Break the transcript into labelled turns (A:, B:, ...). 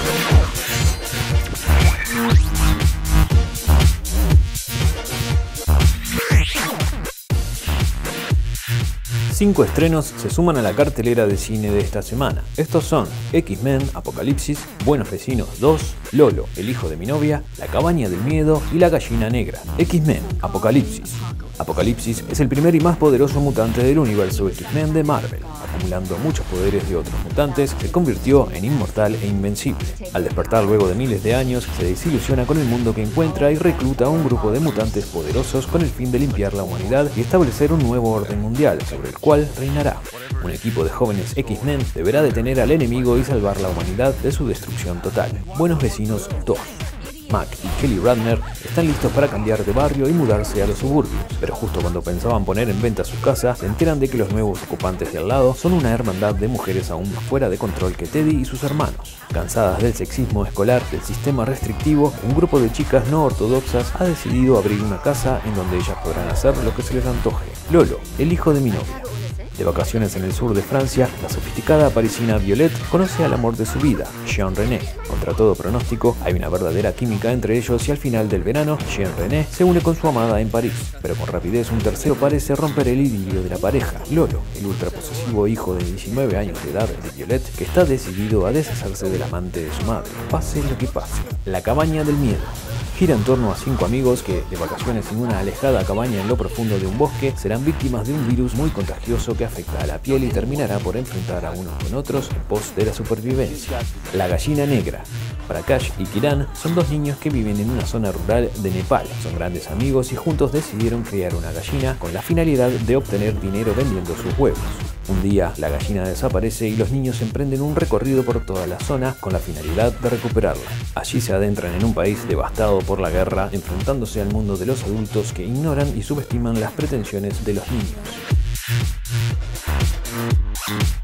A: Cinco estrenos se suman a la cartelera de cine de esta semana. Estos son X-Men Apocalipsis, Buenos Vecinos 2, Lolo, el hijo de mi novia, La cabaña del miedo y La gallina negra. X-Men Apocalipsis. Apocalipsis es el primer y más poderoso mutante del universo X-Men de Marvel. Acumulando muchos poderes de otros mutantes, se convirtió en inmortal e invencible. Al despertar luego de miles de años, se desilusiona con el mundo que encuentra y recluta a un grupo de mutantes poderosos con el fin de limpiar la humanidad y establecer un nuevo orden mundial, sobre el cual reinará. Un equipo de jóvenes X-Men deberá detener al enemigo y salvar la humanidad de su destrucción total. Buenos Vecinos 2. Mac y Kelly Radner están listos para cambiar de barrio y mudarse a los suburbios, pero justo cuando pensaban poner en venta su casa, se enteran de que los nuevos ocupantes de al lado son una hermandad de mujeres aún más fuera de control que Teddy y sus hermanos. Cansadas del sexismo escolar, del sistema restrictivo, un grupo de chicas no ortodoxas ha decidido abrir una casa en donde ellas podrán hacer lo que se les antoje. Lolo, el hijo de mi novia. De vacaciones en el sur de Francia, la sofisticada parisina Violette conoce al amor de su vida, Jean René. Contra todo pronóstico, hay una verdadera química entre ellos y al final del verano, Jean René se une con su amada en París. Pero con rapidez un tercero parece romper el idilio de la pareja, Lolo, el ultraposesivo hijo de 19 años de edad de Violette, que está decidido a deshacerse del amante de su madre, pase lo que pase. La cabaña del miedo. Gira en torno a 5 amigos que, de vacaciones en una alejada cabaña en lo profundo de un bosque, serán víctimas de un virus muy contagioso que afecta a la piel y terminará por enfrentar a unos con otros en pos de la supervivencia. La gallina negra. Prakash y Kiran son dos niños que viven en una zona rural de Nepal. Son grandes amigos y juntos decidieron criar una gallina con la finalidad de obtener dinero vendiendo sus huevos. Un día, la gallina desaparece y los niños emprenden un recorrido por toda la zona con la finalidad de recuperarla. Allí se adentran en un país devastado por la guerra, enfrentándose al mundo de los adultos que ignoran y subestiman las pretensiones de los niños.